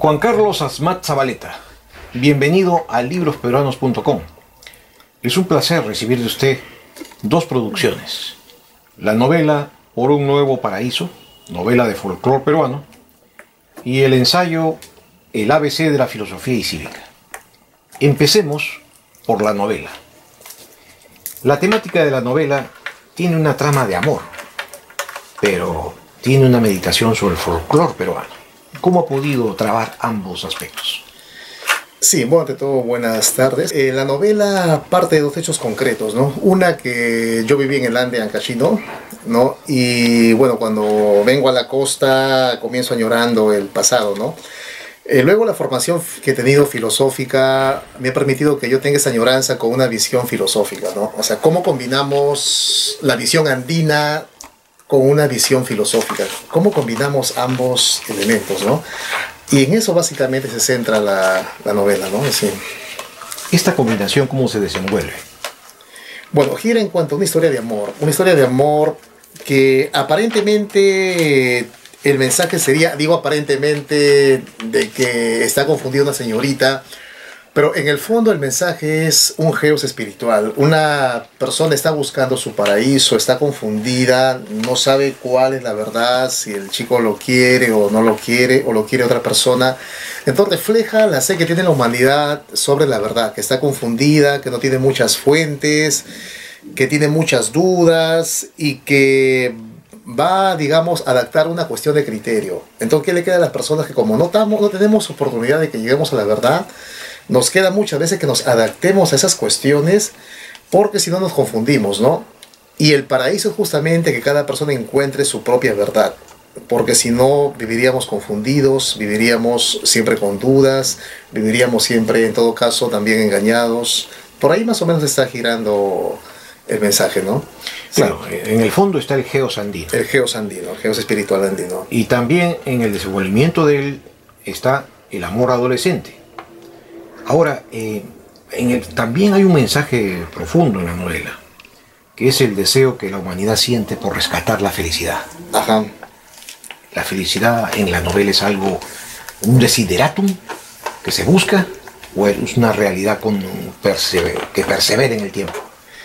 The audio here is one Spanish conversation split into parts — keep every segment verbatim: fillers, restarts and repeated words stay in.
Juan Carlos Asmat Zabaleta, bienvenido a libros peruanos punto com. Es un placer recibir de usted dos producciones: la novela Por un nuevo paraíso, novela de folclore peruano, y el ensayo El A B C de la filosofía y cívica. Empecemos por la novela. La temática de la novela tiene una trama de amor, pero tiene una meditación sobre el folclore peruano. ¿Cómo ha podido trabar ambos aspectos? Sí, bueno, ante todo, buenas tardes. Eh, la novela parte de dos hechos concretos, ¿no? Una, que yo viví en el Ande Ancashino, ¿no? Y bueno, cuando vengo a la costa comienzo añorando el pasado, ¿no? Eh, luego la formación que he tenido filosófica me ha permitido que yo tenga esa añoranza con una visión filosófica, ¿no? O sea, ¿cómo combinamos la visión andina con una visión filosófica? ¿Cómo combinamos ambos elementos, no? Y en eso básicamente se centra la, la novela, ¿no? Sí. ¿Esta combinación cómo se desenvuelve? Bueno, gira en cuanto a una historia de amor. Una historia de amor que aparentemente el mensaje sería, digo aparentemente, de que está confundida una señorita, pero en el fondo el mensaje es un geos espiritual. Una persona está buscando su paraíso, está confundida, no sabe cuál es la verdad, si el chico lo quiere o no lo quiere, o lo quiere otra persona. Entonces refleja la sed que tiene la humanidad sobre la verdad, que está confundida, que no tiene muchas fuentes, que tiene muchas dudas y que va, digamos, a adaptar una cuestión de criterio. Entonces, ¿qué le queda a las personas que como no, tamo, no tenemos oportunidad de que lleguemos a la verdad? Nos queda muchas veces que nos adaptemos a esas cuestiones, porque si no nos confundimos, ¿no? Y el paraíso es justamente que cada persona encuentre su propia verdad, porque si no viviríamos confundidos, viviríamos siempre con dudas, viviríamos siempre, en todo caso, también engañados. Por ahí más o menos está girando el mensaje, ¿no? Claro, sí. En el fondo está el geos andino. El geos andino, el geos espiritual andino. Y también en el desenvolvimiento de él está el amor adolescente. Ahora, eh, en el, también hay un mensaje profundo en la novela, que es el deseo que la humanidad siente por rescatar la felicidad. Ajá. La felicidad en la novela es algo, un desideratum que se busca, o es una realidad con persever, que persevera en el tiempo.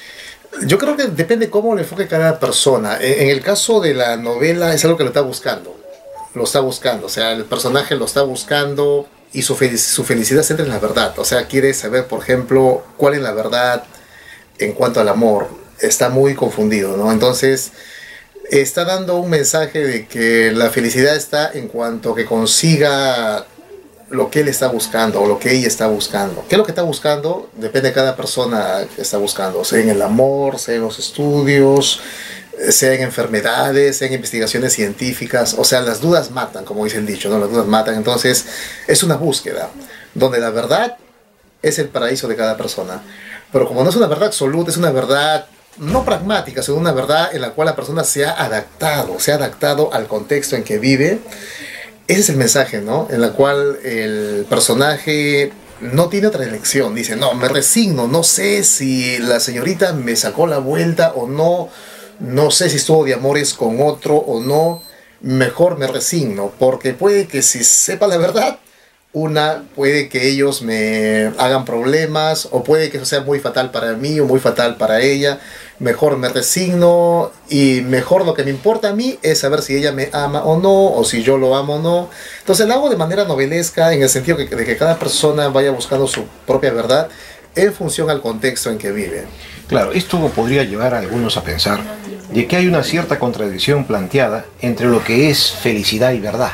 Yo creo que depende cómo le enfoque cada persona. En el caso de la novela es algo que lo está buscando. Lo está buscando, o sea, el personaje lo está buscando y su, fel su felicidad se centra en la verdad. O sea, quiere saber, por ejemplo, cuál es la verdad en cuanto al amor. Está muy confundido, ¿no? Entonces, está dando un mensaje de que la felicidad está en cuanto que consiga lo que él está buscando o lo que ella está buscando. ¿Qué es lo que está buscando? Depende de cada persona que está buscando, sea en el amor, sea en los estudios, sea en enfermedades, sea en investigaciones científicas. O sea, las dudas matan, como dice el dicho, ¿no? Las dudas matan. Entonces, es una búsqueda donde la verdad es el paraíso de cada persona. Pero como no es una verdad absoluta, es una verdad no pragmática, sino una verdad en la cual la persona se ha adaptado, se ha adaptado al contexto en que vive. Ese es el mensaje, ¿no? En la cual el personaje no tiene otra elección. Dice, no, me resigno, no sé si la señorita me sacó la vuelta o no, no sé si estuvo de amores con otro o no, mejor me resigno, porque puede que si sepa la verdad, una, puede que ellos me hagan problemas, o puede que eso sea muy fatal para mí o muy fatal para ella. Mejor me resigno, y mejor lo que me importa a mí es saber si ella me ama o no, o si yo lo amo o no. Entonces lo hago de manera novelesca, en el sentido de que cada persona vaya buscando su propia verdad en función al contexto en que vive. Claro, esto podría llevar a algunos a pensar de que hay una cierta contradicción planteada entre lo que es felicidad y verdad.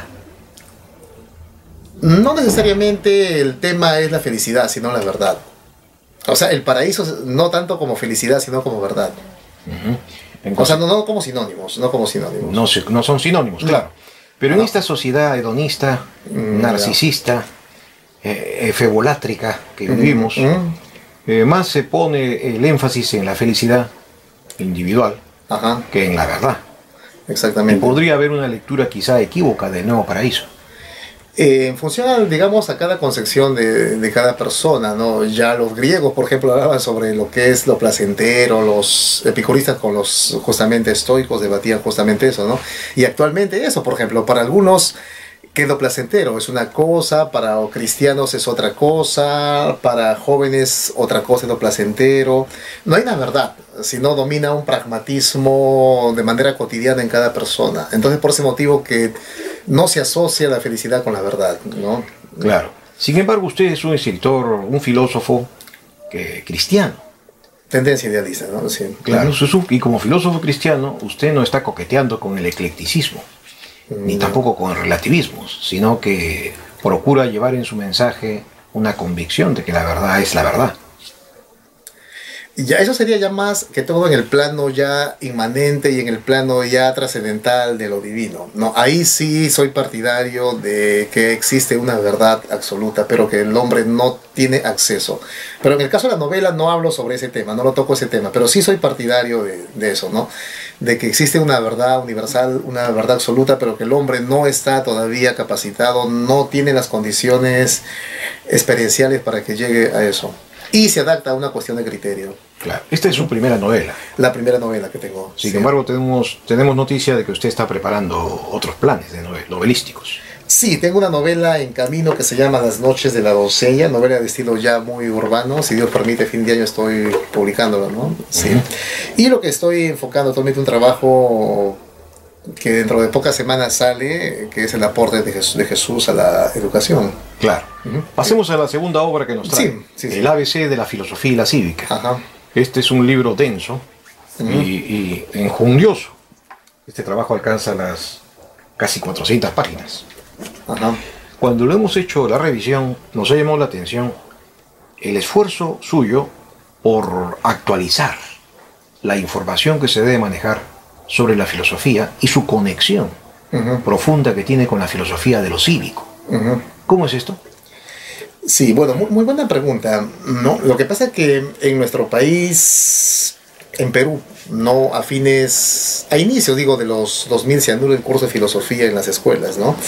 No necesariamente el tema es la felicidad, sino la verdad. O sea, el paraíso no tanto como felicidad, sino como verdad. Uh-huh. O sea, no, no como sinónimos, no como sinónimos. No, no son sinónimos, claro. No. Pero en no. esta sociedad hedonista, mm, narcisista, eh, efebolátrica que vivimos, mm. eh, más se pone el énfasis en la felicidad individual, ajá, que en la verdad. Exactamente. Y podría haber una lectura quizá equívoca del nuevo paraíso. Eh, en función, digamos, a cada concepción de, de cada persona, ¿no? Ya los griegos, por ejemplo, hablaban sobre lo que es lo placentero, los epicuristas con los justamente estoicos debatían justamente eso, ¿no? Y actualmente eso, por ejemplo, para algunos que lo placentero es una cosa, para cristianos es otra cosa, para jóvenes otra cosa es lo placentero. No hay una verdad, sino domina un pragmatismo de manera cotidiana en cada persona. Entonces, por ese motivo que no se asocia la felicidad con la verdad, ¿no? Claro. Sin embargo, usted es un escritor, un filósofo que, cristiano. Tendencia idealista, ¿no? Sí. Claro, y como filósofo cristiano, usted no está coqueteando con el eclecticismo, ni No. tampoco con el relativismo, sino que procura llevar en su mensaje una convicción de que la verdad es la verdad. Ya, eso sería ya más que todo en el plano ya inmanente y en el plano ya trascendental de lo divino, ¿no? Ahí sí soy partidario de que existe una verdad absoluta, pero que el hombre no tiene acceso. Pero en el caso de la novela no hablo sobre ese tema, no lo toco ese tema, pero sí soy partidario de, de eso, ¿no? De que existe una verdad universal, una verdad absoluta, pero que el hombre no está todavía capacitado, no tiene las condiciones experienciales para que llegue a eso. Y se adapta a una cuestión de criterio. Claro. Esta es su primera novela. La primera novela que tengo. Sin sí. embargo, tenemos, tenemos noticia de que usted está preparando otros planes de novel novelísticos. Sí, tengo una novela en camino que se llama Las noches de la doncella, novela de estilo ya muy urbano. Si Dios permite, fin de año estoy publicándola, ¿no? Sí. Uh-huh. Y lo que estoy enfocando actualmente un trabajo que dentro de pocas semanas sale, que es el aporte de Jesús, de Jesús a la educación. Claro. Uh-huh. Pasemos a la segunda obra que nos trae, sí, sí, sí. El A B C de la filosofía y la cívica. Ajá. Este es un libro denso uh-huh. y, y enjundioso. Este trabajo alcanza las casi cuatrocientas páginas. Ajá. Cuando lo hemos hecho la revisión, nos ha llamado la atención el esfuerzo suyo por actualizar la información que se debe manejar sobre la filosofía y su conexión uh-huh. profunda que tiene con la filosofía de lo cívico. Uh-huh. ¿Cómo es esto? Sí, bueno, muy, muy buena pregunta, ¿no? Lo que pasa es que en nuestro país, en Perú, no a fines, a inicio digo de los dos mil se anula el curso de filosofía en las escuelas, ¿no?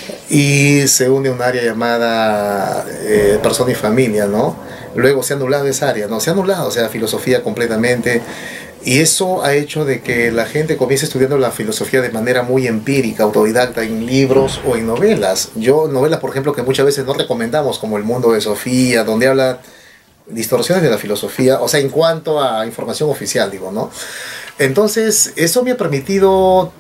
Y se une un área llamada eh, persona y familia, ¿no? Luego se ha anulado esa área, ¿no? Se ha anulado, o sea, filosofía completamente. Y eso ha hecho de que la gente comience estudiando la filosofía de manera muy empírica, autodidacta, en libros o en novelas. Yo, novelas, por ejemplo, que muchas veces no recomendamos, como El mundo de Sofía, donde habla distorsiones de la filosofía, o sea, en cuanto a información oficial, digo, ¿no? Entonces, eso me ha permitido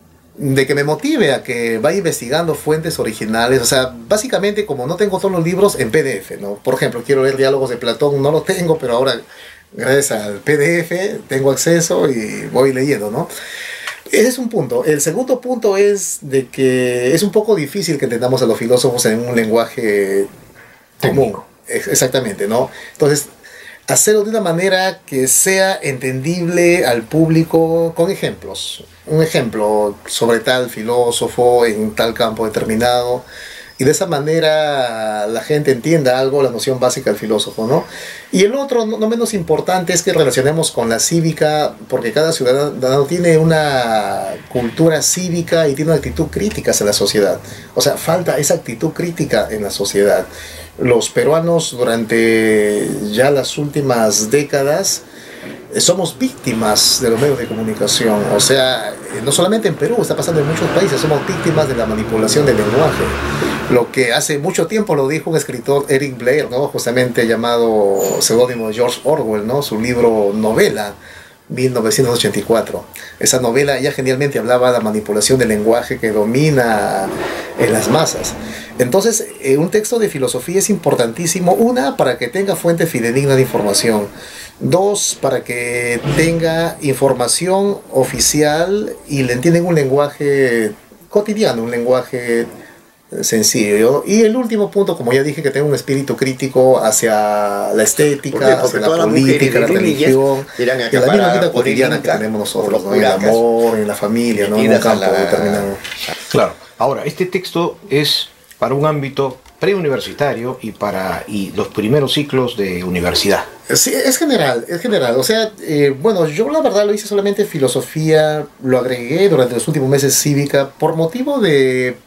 de que me motive a que vaya investigando fuentes originales. O sea, básicamente, como no tengo todos los libros en P D F, ¿no? Por ejemplo, quiero leer Diálogos de Platón, no lo tengo, pero ahora, gracias al P D F, tengo acceso y voy leyendo, ¿no? Ese es un punto. El segundo punto es de que es un poco difícil que entendamos a los filósofos en un lenguaje común. Exactamente, ¿no? Entonces, hacerlo de una manera que sea entendible al público con ejemplos. Un ejemplo sobre tal filósofo en tal campo determinado. Y de esa manera la gente entienda algo, la noción básica del filósofo, ¿no? Y el otro, no menos importante, es que relacionemos con la cívica, porque cada ciudadano tiene una cultura cívica y tiene una actitud crítica hacia la sociedad. O sea, falta esa actitud crítica en la sociedad. Los peruanos durante ya las últimas décadas somos víctimas de los medios de comunicación. O sea, no solamente en Perú, está pasando en muchos países, somos víctimas de la manipulación del lenguaje. Lo que hace mucho tiempo lo dijo un escritor, Eric Blair, ¿no? Justamente llamado seudónimo George Orwell, ¿no? Su libro novela, mil novecientos ochenta y cuatro. Esa novela ya genialmente hablaba de la manipulación del lenguaje que domina en las masas. Entonces, eh, un texto de filosofía es importantísimo, una, para que tenga fuente fidedigna de información, dos, para que tenga información oficial y le entiendan un lenguaje cotidiano, un lenguaje sencillo. Y el último punto, como ya dije, que tenga un espíritu crítico hacia la estética, hacia la política, la religión, y la misma vida cotidiana que tenemos nosotros, ¿no? En el amor, en la familia, ¿no? En un campo determinado. Claro. Ahora, este texto es para un ámbito preuniversitario y para y los primeros ciclos de universidad. Sí, es general, es general. O sea, eh, bueno, yo la verdad lo hice solamente filosofía, lo agregué durante los últimos meses cívica, por motivo de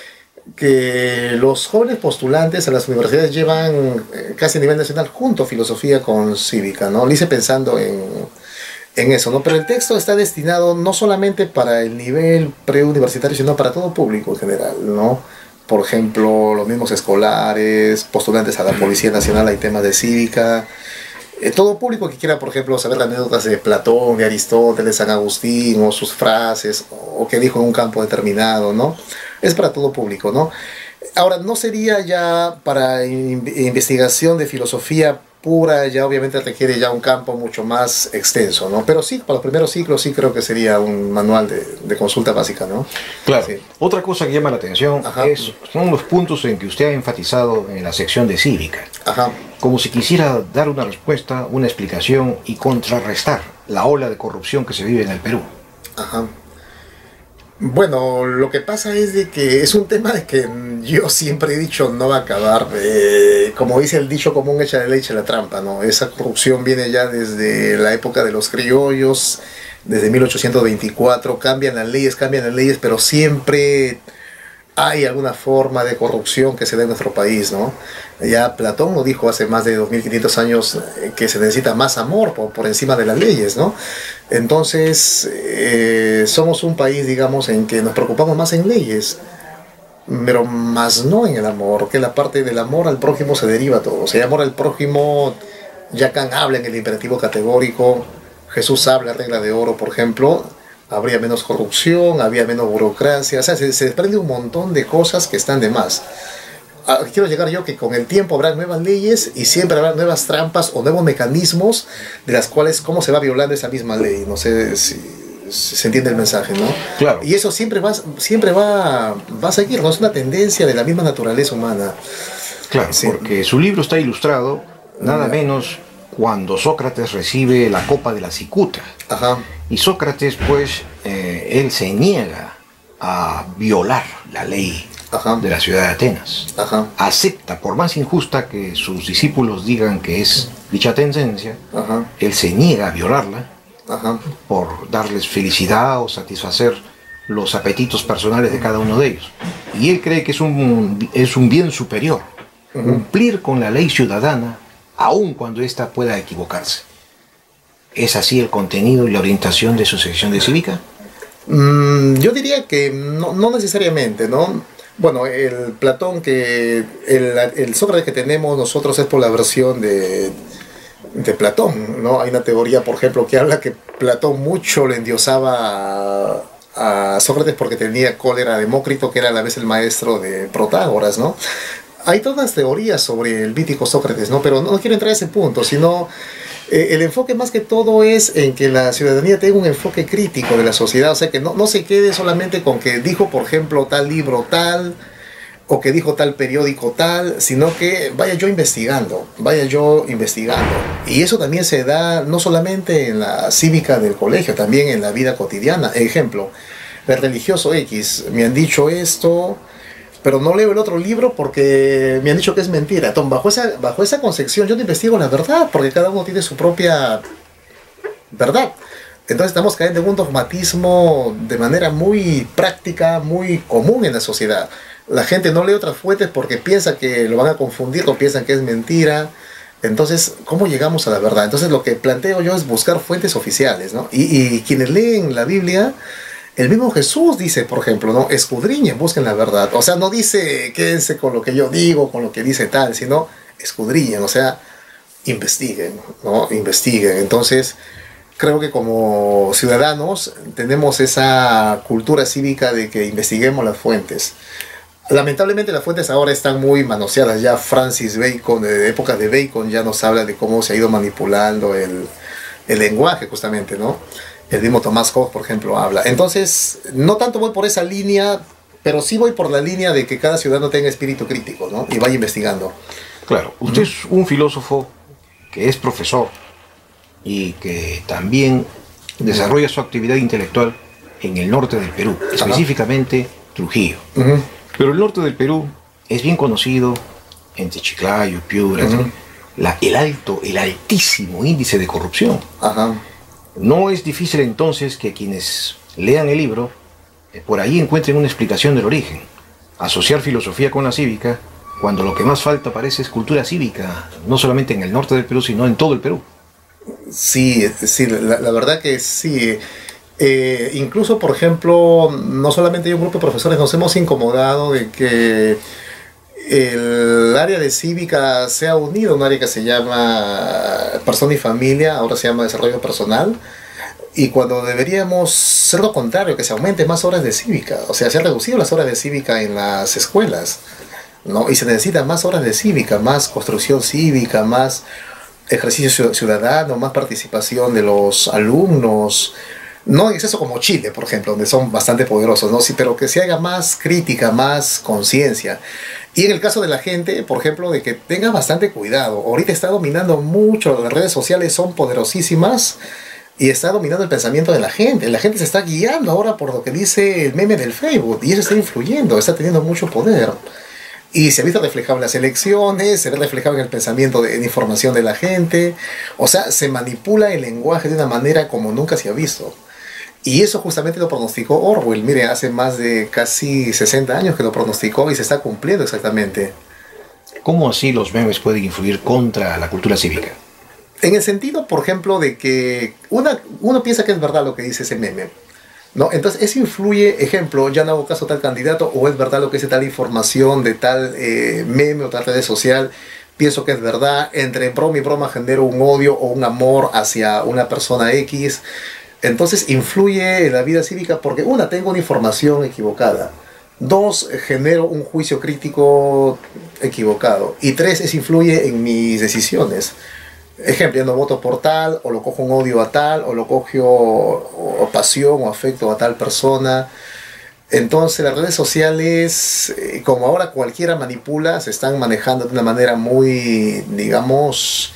que los jóvenes postulantes a las universidades llevan eh, casi a nivel nacional junto filosofía con cívica, ¿no? Lo hice pensando en, en eso, ¿no? Pero el texto está destinado no solamente para el nivel preuniversitario, sino para todo público en general, ¿no? por ejemplo, los mismos escolares, postulantes a la Policía Nacional, hay temas de cívica. Eh, todo público que quiera, por ejemplo, saber las anécdotas de Platón, de Aristóteles, San Agustín, o sus frases, o, o qué dijo en un campo determinado, ¿no? Es para todo público, ¿no? Ahora, no sería ya para in investigación de filosofía pura, ya obviamente requiere ya un campo mucho más extenso, ¿no? Pero sí, para los primeros ciclos sí creo que sería un manual de, de consulta básica, ¿no? Claro. Sí. Otra cosa que llama la atención es, son los puntos en que usted ha enfatizado en la sección de cívica. Ajá. Como si quisiera dar una respuesta, una explicación y contrarrestar la ola de corrupción que se vive en el Perú. Ajá. Bueno, lo que pasa es de que es un tema de que yo siempre he dicho no va a acabar. Eh, como dice el dicho común, echa de leche la trampa, ¿no? Esa corrupción viene ya desde la época de los criollos, desde mil ochocientos veinticuatro, cambian las leyes, cambian las leyes, pero siempre hay alguna forma de corrupción que se da en nuestro país, ¿no? Ya Platón lo dijo hace más de dos mil quinientos años, que se necesita más amor por, por encima de las leyes, ¿no? Entonces, eh, somos un país, digamos, en que nos preocupamos más en leyes, pero más no en el amor, que la parte del amor al prójimo se deriva todo. O sea, amor al prójimo, ya Kant habla en el imperativo categórico, Jesús habla regla de oro, por ejemplo, habría menos corrupción, habría menos burocracia, o sea, se, se desprende un montón de cosas que están de más. Ah, quiero llegar yo que con el tiempo habrá nuevas leyes y siempre habrá nuevas trampas o nuevos mecanismos de las cuales cómo se va violando esa misma ley. No sé si, si se entiende el mensaje, ¿no? Claro. Y eso siempre va, siempre va, va a seguir, ¿no? Es una tendencia de la misma naturaleza humana. Claro, sí. Porque su libro está ilustrado, nada Ajá. menos, cuando Sócrates recibe la copa de la cicuta. Ajá. Y Sócrates, pues, eh, él se niega a violar la ley Ajá. de la ciudad de Atenas. Ajá. Acepta, por más injusta que sus discípulos digan que es dicha tendencia, Ajá. él se niega a violarla. Ajá. Por darles felicidad o satisfacer los apetitos personales de cada uno de ellos. Y él cree que es un, es un bien superior, uh-huh. cumplir con la ley ciudadana, aun cuando ésta pueda equivocarse. ¿Es así el contenido y la orientación de su sección de cívica? Mm, yo diría que no, no necesariamente, ¿no? Bueno, el Platón que... El, el Sócrates que tenemos nosotros es por la versión de, de Platón, ¿no? Hay una teoría, por ejemplo, que habla que Platón mucho le endiosaba a, a Sócrates porque tenía cólera a Demócrito, que era a la vez el maestro de Protágoras, ¿no? Hay todas las teorías sobre el mítico Sócrates, ¿no? Pero no quiero entrar a ese punto, sino... Eh, el enfoque más que todo es en que la ciudadanía tenga un enfoque crítico de la sociedad, o sea, que no, no se quede solamente con que dijo, por ejemplo, tal libro tal, o que dijo tal periódico tal, sino que vaya yo investigando, vaya yo investigando. Y eso también se da no solamente en la cívica del colegio, también en la vida cotidiana. Ejemplo, el religioso X, me han dicho esto... pero no leo el otro libro porque me han dicho que es mentira. Entonces, bajo esa, bajo esa concepción yo no investigo la verdad, porque cada uno tiene su propia verdad. Entonces estamos cayendo en un dogmatismo de manera muy práctica, muy común en la sociedad. La gente no lee otras fuentes porque piensa que lo van a confundir o piensan que es mentira. Entonces, ¿cómo llegamos a la verdad? Entonces lo que planteo yo es buscar fuentes oficiales, ¿no? Y, y quienes leen la Biblia... El mismo Jesús dice, por ejemplo, ¿no? Escudriñen, busquen la verdad. O sea, no dice quédense con lo que yo digo, con lo que dice tal, sino escudriñen, o sea, investiguen, ¿no? Investiguen. Entonces, creo que como ciudadanos tenemos esa cultura cívica de que investiguemos las fuentes. Lamentablemente las fuentes ahora están muy manoseadas. Ya Francis Bacon, de época de Bacon, ya nos habla de cómo se ha ido manipulando el, el lenguaje, justamente, ¿no? El mismo Tomás Hobbes, por ejemplo, habla. Entonces, no tanto voy por esa línea, pero sí voy por la línea de que cada ciudadano tenga espíritu crítico, ¿no? Y vaya investigando. Claro, usted es un filósofo que es profesor y que también desarrolla su actividad intelectual en el norte del Perú, específicamente Trujillo. Uh-huh. Pero el norte del Perú es bien conocido entre Chiclayo, Piura, uh-huh. la, el alto, el altísimo índice de corrupción. Ajá. No es difícil entonces que quienes lean el libro eh, por ahí encuentren una explicación del origen. Asociar filosofía con la cívica, cuando lo que más falta parece es cultura cívica, no solamente en el norte del Perú, sino en todo el Perú. Sí, sí, la, la verdad que sí. Eh, incluso, por ejemplo, no solamente yo, un grupo de profesores nos hemos incomodado de que el área de cívica se ha unido a un área que se llama persona y familia, ahora se llama desarrollo personal, y cuando deberíamos ser lo contrario, que se aumenten más horas de cívica, o sea, se han reducido las horas de cívica en las escuelas, ¿no? Y se necesitan más horas de cívica, más construcción cívica, más ejercicio ciudadano, más participación de los alumnos, no en exceso como Chile, por ejemplo, donde son bastante poderosos, ¿no? Sí, pero que se haga más crítica, más conciencia. Y en el caso de la gente, por ejemplo, de que tenga bastante cuidado. Ahorita está dominando mucho, las redes sociales son poderosísimas y está dominando el pensamiento de la gente. La gente se está guiando ahora por lo que dice el meme del Facebook y eso está influyendo, está teniendo mucho poder. Y se ha visto reflejado en las elecciones, se ve reflejado en el pensamiento de en información de la gente. O sea, se manipula el lenguaje de una manera como nunca se ha visto. Y eso justamente lo pronosticó Orwell. Mire, hace más de casi sesenta años que lo pronosticó y se está cumpliendo exactamente. ¿Cómo así los memes pueden influir contra la cultura cívica? En el sentido, por ejemplo, de que una, uno piensa que es verdad lo que dice ese meme, ¿no? Entonces eso influye, ejemplo, ya no hago caso a tal candidato, o es verdad lo que dice tal información de tal eh, meme o tal red social, pienso que es verdad, entre broma y broma genero un odio o un amor hacia una persona X. Entonces influye en la vida cívica porque una, tengo una información equivocada, dos, genero un juicio crítico equivocado, y tres, eso influye en mis decisiones. Ejemplo, yo no voto por tal, o lo cojo un odio a tal, o lo cojo o, o pasión o afecto a tal persona. Entonces las redes sociales, eh, como ahora cualquiera manipula, se están manejando de una manera muy, digamos,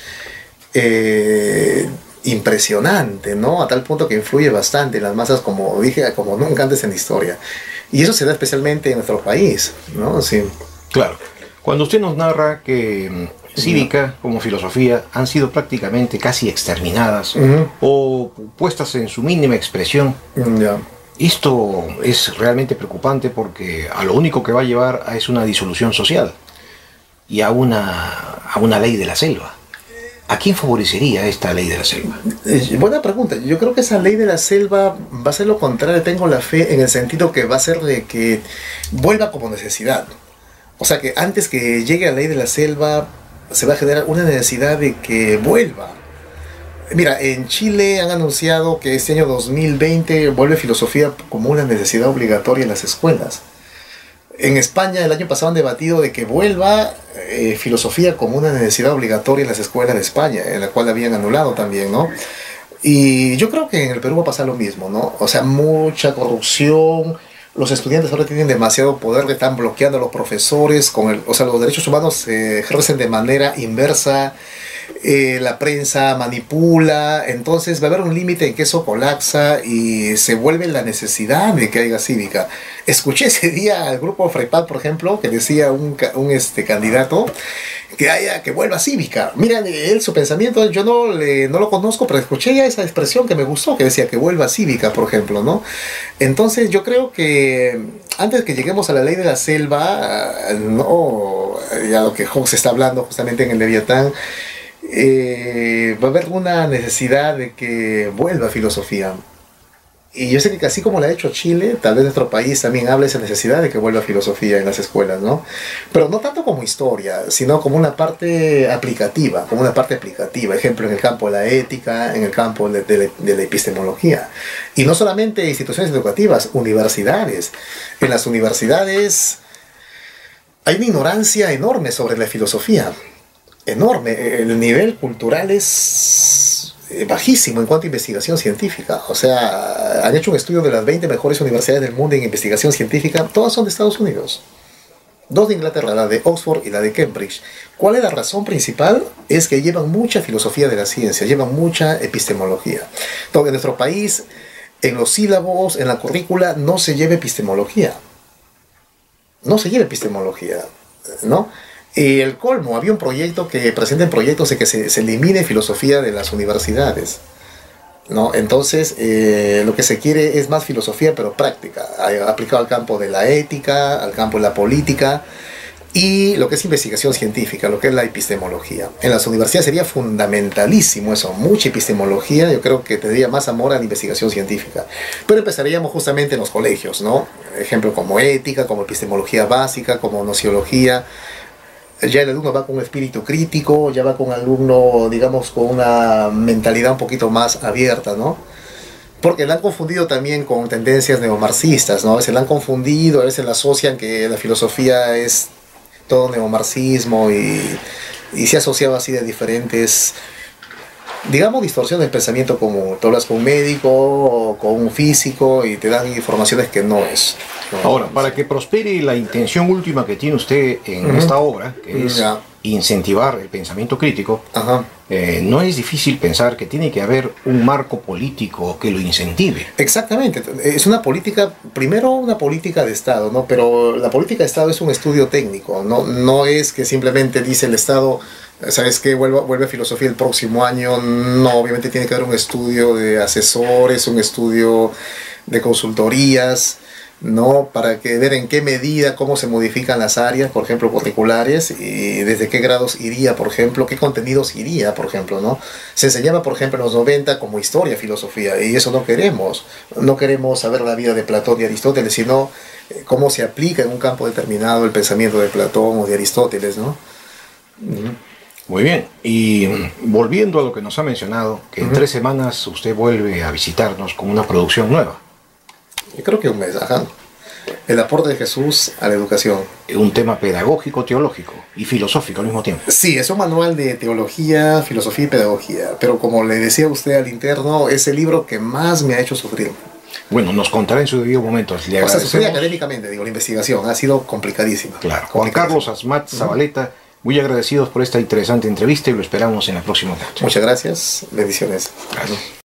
eh, impresionante, ¿no? A tal punto que influye bastante en las masas, como dije, como nunca antes en la historia. Y eso se da especialmente en nuestro país, ¿no? Sí. Claro. Cuando usted nos narra que cívica como filosofía han sido prácticamente casi exterminadas uh-huh. o puestas en su mínima expresión, yeah. Esto es realmente preocupante porque a lo único que va a llevar es una disolución social y a una, a una ley de la selva. ¿A quién favorecería esta ley de la selva? Eh, buena pregunta. Yo creo que esa ley de la selva va a ser lo contrario. Tengo la fe en el sentido que va a ser de que vuelva como necesidad. O sea que antes que llegue la ley de la selva se va a generar una necesidad de que vuelva. Mira, en Chile han anunciado que este año dos mil veinte vuelve filosofía como una necesidad obligatoria en las escuelas. En España el año pasado han debatido de que vuelva eh, filosofía como una necesidad obligatoria en las escuelas de España, en la cual habían anulado también, ¿no? Y yo creo que en el Perú va a pasar lo mismo, ¿no? O sea, mucha corrupción, los estudiantes ahora tienen demasiado poder, le están bloqueando a los profesores, con el, o sea, los derechos humanos se ejercen de manera inversa, eh, la prensa manipula, entonces va a haber un límite en que eso colapsa y se vuelve la necesidad de que haya cívica. Escuché ese día al grupo FREPAD, por ejemplo, que decía un, un este, candidato que haya, que vuelva cívica. Miren, él, su pensamiento, yo no, le, no lo conozco, pero escuché ya esa expresión que me gustó, que decía que vuelva cívica, por ejemplo, ¿no? Entonces yo creo que antes que lleguemos a la ley de la selva, no, ya lo que Hobbes está hablando justamente en el Leviatán, eh, va a haber una necesidad de que vuelva filosofía. Y yo sé que así como la ha hecho Chile, tal vez nuestro país también habla de esa necesidad de que vuelva filosofía en las escuelas, ¿no? Pero no tanto como historia, sino como una parte aplicativa, como una parte aplicativa. Ejemplo, en el campo de la ética, en el campo de, de, de la epistemología. Y no solamente instituciones educativas, universidades. En las universidades hay una ignorancia enorme sobre la filosofía. Enorme. El nivel cultural es bajísimo en cuanto a investigación científica. O sea, han hecho un estudio de las veinte mejores universidades del mundo en investigación científica. Todas son de Estados Unidos. Dos de Inglaterra, la de Oxford y la de Cambridge. ¿Cuál es la razón principal? Es que llevan mucha filosofía de la ciencia, llevan mucha epistemología. Entonces, en nuestro país, en los sílabos, en la currícula, no se lleva epistemología. No se lleva epistemología, ¿no? Y el colmo, había un proyecto que presenten proyectos de que se, se elimine filosofía de las universidades, ¿no? Entonces, eh, lo que se quiere es más filosofía, pero práctica, aplicado al campo de la ética, al campo de la política. y lo que es investigación científica, lo que es la epistemología. En las universidades sería fundamentalísimo eso, mucha epistemología. Yo creo que tendría más amor a la investigación científica. Pero empezaríamos justamente en los colegios, ¿no? Ejemplo como ética, como epistemología básica, como nociología. Ya el alumno va con un espíritu crítico, ya va con un alumno, digamos, con una mentalidad un poquito más abierta, ¿no? Porque la han confundido también con tendencias neomarxistas, ¿no? A veces la han confundido, a veces la asocian que la filosofía es todo neomarxismo y, y se ha asociado así de diferentes, digamos, distorsiones del pensamiento común. Tú hablas con un médico o con un físico y te dan informaciones que no es. No, Ahora, para que prospere la intención última que tiene usted en uh-huh. esta obra, que es ya. incentivar el pensamiento crítico, Ajá. Eh, no es difícil pensar que tiene que haber un marco político que lo incentive. Exactamente, es una política, primero una política de Estado, ¿no? Pero la política de Estado es un estudio técnico, no, no es que simplemente dice el Estado, ¿sabes qué? Vuelve, vuelve a filosofía el próximo año. No, obviamente tiene que haber un estudio de asesores, un estudio de consultorías, ¿no? Para que ver en qué medida, cómo se modifican las áreas, por ejemplo, curriculares, y desde qué grados iría, por ejemplo, qué contenidos iría, por ejemplo, ¿no? Se enseñaba, por ejemplo, en los noventa como historia, filosofía, y eso no queremos. No queremos saber la vida de Platón y Aristóteles, sino cómo se aplica en un campo determinado el pensamiento de Platón o de Aristóteles, ¿no? Muy bien, y volviendo a lo que nos ha mencionado, que en uh-huh. tres semanas usted vuelve a visitarnos con una producción nueva. Yo creo que un mes, ajá. El aporte de Jesús a la educación. Un tema pedagógico, teológico y filosófico al mismo tiempo. Sí, es un manual de teología, filosofía y pedagogía. Pero como le decía a usted al interno, es el libro que más me ha hecho sufrir. Bueno, nos contará en su debido momento. Le o sea, sufrí académicamente, digo, la investigación ha sido complicadísima. Claro. Juan Carlos Asmat Zabaleta, muy agradecidos por esta interesante entrevista y lo esperamos en la próxima parte. Muchas gracias. Bendiciones. Gracias.